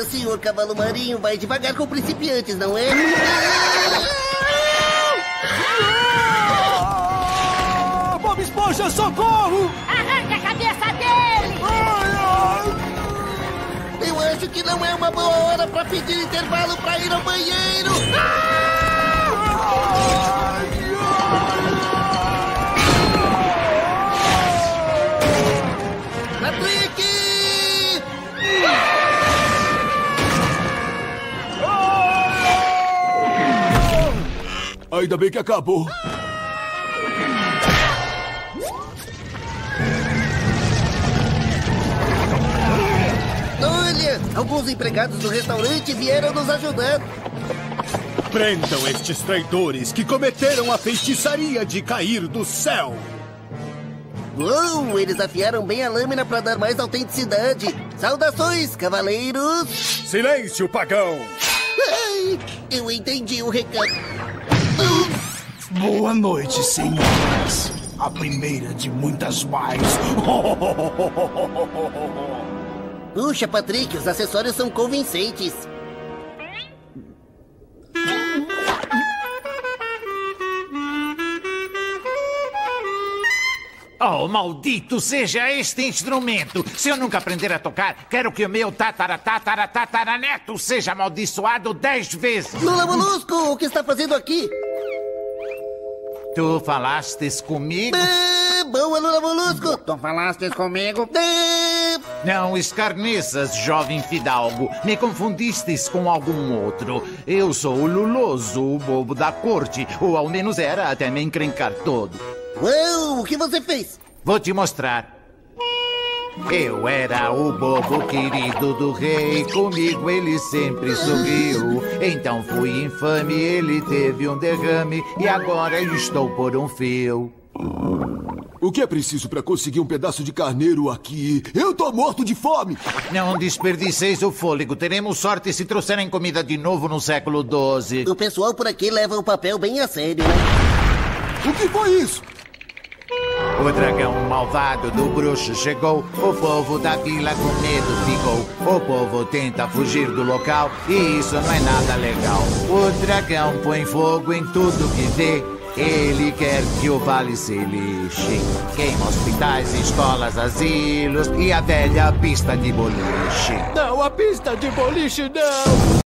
senhor cavalo marinho vai devagar com principiantes, não é? Bob Esponja, socorro! Arranca a cabeça dele! Eu acho que não é uma boa hora pra pedir intervalo pra ir ao banheiro. Patrick! Ainda bem que acabou. Olha, alguns empregados do restaurante vieram nos ajudar. Prendam estes traidores que cometeram a feitiçaria de cair do céu. Uou, eles afiaram bem a lâmina para dar mais autenticidade. Saudações, cavaleiros! Silêncio, pagão! Ai, eu entendi o recado. Boa noite, senhoras. A primeira de muitas mais. Puxa, Patrick, os acessórios são convincentes. Oh, maldito seja este instrumento! Se eu nunca aprender a tocar, quero que o meu tataraneto seja amaldiçoado 10 vezes! Lula Molusco, o que está fazendo aqui? Tu falastes comigo? Boa, Lula Molusco! Tu falastes comigo? Não escarneças, jovem fidalgo. Me confundistes com algum outro. Eu sou o Luloso, o bobo da corte. Ou ao menos era, até me encrencar todo. Uau, o que você fez? Vou te mostrar. Eu era o bobo querido do rei, comigo ele sempre sorriu. Então fui infame, ele teve um derrame e agora estou por um fio. O que é preciso para conseguir um pedaço de carneiro aqui? Eu tô morto de fome! Não desperdiceis o fôlego. Teremos sorte se trouxerem comida de novo no século XII. O pessoal por aqui leva o papel bem a sério, né? O que foi isso? O dragão malvado do bruxo chegou. O povo da vila com medo ficou. O povo tenta fugir do local e isso não é nada legal. O dragão põe fogo em tudo que vê. Ele quer que o vale se lixe. Queima hospitais, escolas, asilos e a velha pista de boliche. Não, a pista de boliche não!